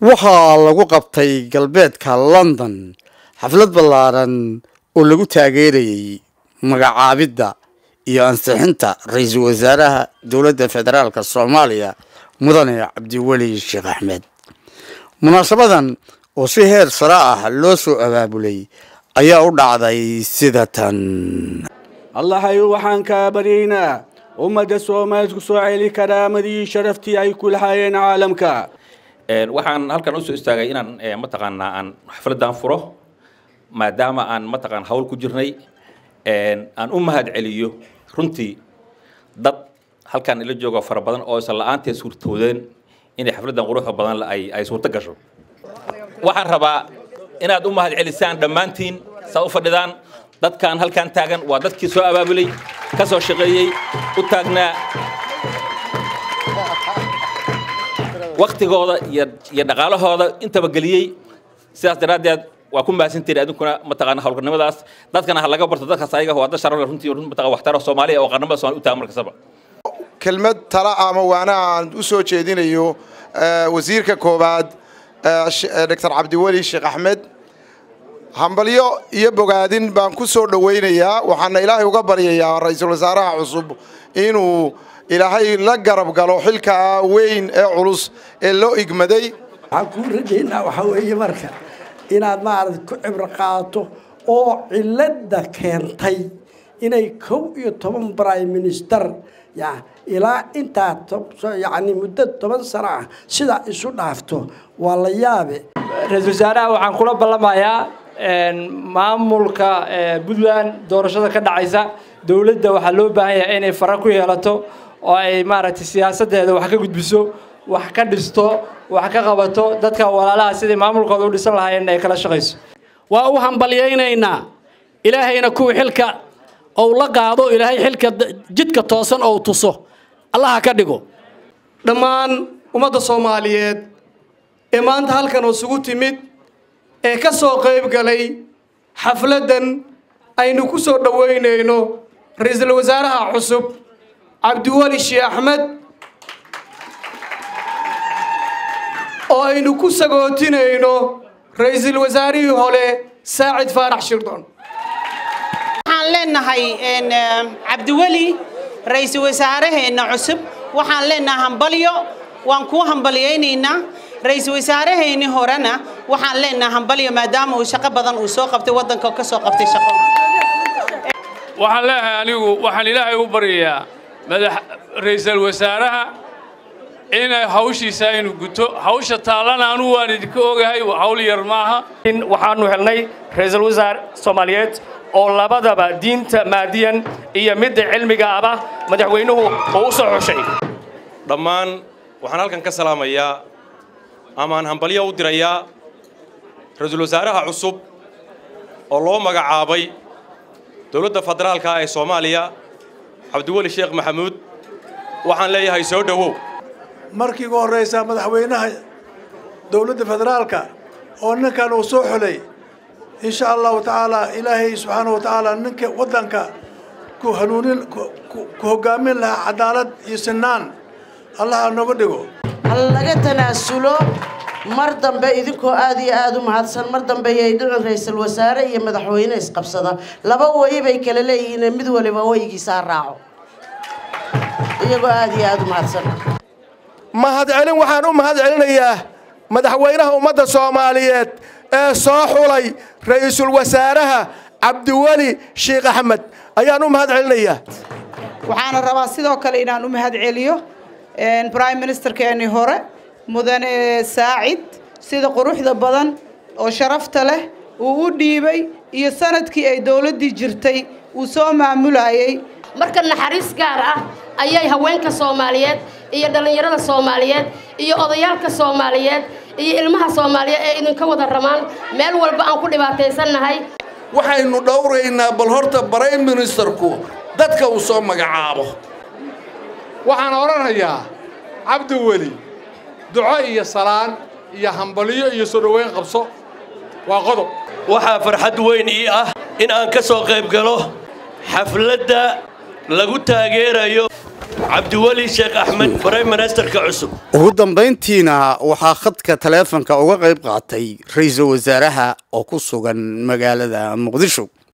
waxaa lagu qabtay galbeedka London xaflad ballaaran oo lagu taageerayay magacaabidda iyo ansixinta ra'iisul wasaaraha dowladda federaalka Soomaaliya mudane Cabdiweli Sheekh Axmed. munaasabadan oo si heer sare ah loo soo abaabulay ayaa u dhacday sida tan. الله waxaan ka baryaynaa ummadda Soomaaliyeed ku soo celi karaamadii sharaftii ay ku lahaayeen caalamka. waxaan halkan u soo istaagay inaan mataqaanaa aan xafladan furo maadaama aan mataqaan hawl ku jirnay aan u mahad celiyo runtii dad halkan ila jooga fara badan oo isla la'aanteed suurtoodeen inay xafladan quruxda badan ay suurto gasho. waxaan rabaa inaad u mahad celisaan dhammaantiin saa u fadhidaan dadkan halkan taagan waa dadkii soo abaabulay ka soo shaqeeyay u taagnaa waqtigooda iyo dhaqaalahooda intaba galiyay sidaas daraadeed waa ku maasantiin adinkuna mataqaana hawlgarnimadaas dadkana laga barto dadkaas ayaga waa dad sharaf leh runtii mataqaana waxtar Soomaaliya oo qarnimada Soomaaliya u taagan markasaba kelmad tala ama waana aan u soo jeedinayo wasiirka koobaad Dr. Cabdiweli Sheekh Axmed hambalyo iyo bogaadin baan ku soo dhaweynayaa waxaana Ilaahay uga baryayaa ra'iisul wasaaraha cusub inuu Ilaahay la garab galo xilka weyn ee culus ee loo igmaday. waxaan ku rajaynaa waxa weeye marka inaad maarad ku cibro qaato oo cilada keentay inay 11 prime minister ilaa inta yani muddo 10 sano ah sida isu dhaafto waa la yaabe. ra'iisul wasaaraha waxaan kula balamayaa maamulka Puntland doorashada ka dhacaysa dawladda waxa loo baahan yahay inay fara ku yeelato oo ay maaragtay siyaasadeeda wax ka gudbiso wax ka dhisto wax ka qabato dadka walaalaha sidii maamulkooda u dhisan lahaayeen ay kala shaqeyso. waa u hambalyeynayna ilaahayna ku xilka oo la qaado ilaahay xilka jidka toosan oo tuso Allah ka dhigo dhammaan ummadda Soomaaliyeed ee maanta halkan oo sugu timid ee ka soo qayb galay xafladan aynu ku soo dhaweynayno ra'iisul wasaaraha cusub Cabdiweli Sheekh Axmed oo aynu ku sagootinayno ra'iisul wasaarihii hore Saacid Faarax Shirdoon. waxaan leenahay Cabdiweli ra'iisul wasaaraheena cusub waxaan leenahay hambalyo waan ku hambalyeynayna ra'iisul wasaaraheeni horena waxaan leenahay hambalyo maadaama uu shaqo badan uu soo qabtay wadanka ka soo qabtay shaqo. waxaan leeyahay anigu waxaan Ilaahay u baryayaa madax ra'iisul wasaaraha in hawshiisa inuu guto hawsha taalana anu waan idinka ogahay hawl yar maaha. waxaanu helnay ra'iisul wasaar Soomaaliyeed oo labadaba diinta maadiyan iyo mid cilmiga aba madaxweynuhu oo u soo xushay. dhammaan waxaan halkan ka salaamayaa amaan hambalyo u dirayaa ra'iisul wasaaraha cusub oo loo magacaabay dawladda federaalka ee Soomaaliya Cabdiweli Sheekh Maxamuud waxaan leeyahay soo dhawow. markii ugu horeysa madaxweynaha dawladda federaalka oo ninkan uu soo xulay إن شاء الله تعالى إلهي سبحانه وتعالى نك ودنك كهنونين كهجامين لها عدالة يسنان الله نقدره. الله جتنا السلو مردم بيدكو آدي آدم هذا مردم بيدعو رئيس الوزراء يمدحوين إسقبصدا لبوا يبي كللي ينمدوا لبوا يجي سارعوا يجوا آدي آدم هذا ما هذا علم وحنو ما هذا علم إياه مدحوينها ومدى الصوماليات صاحولي رئيس الوزراء Cabdiweli Sheekh Axmed ayaan u mahad celinayaa. waxaan rabaa sidoo kale inaan u mahad celiyo prime minister keeni hore mudane Saacid sida quruxda badan oo sharafta leh uu u dhiibay iyo sanadkii ay dawladii jirtay uu soo maamulayay. marka naxariis gaar ah ayay haweenka Soomaaliyeed iyo dhalinyarada Soomaaliyeed iyo odayaalka Soomaaliyeed iyo ilmaha Soomaaliyeed ee idin ka wada ramaan meel walba aan ku dhibaataysanahay. waxaynu dhowraynaa bal horta prime ministerku dadka uu soo magacaabo. waxaan oranayaa Cabdiweli duco iyo salaan iyo hambalyo iyo soo dhaweyn qabso waa qodob. waxa farxad weyn ii ah in aan ka soo qayb galo xafladda lagu taageerayo cabdiweli sheekh axmed prime ministerka cusub ugu dambayntiina waxaa khadka taleefanka uga qayb qaatay ra'iisul wasaaraha oo ku sugan magaalada muqdisho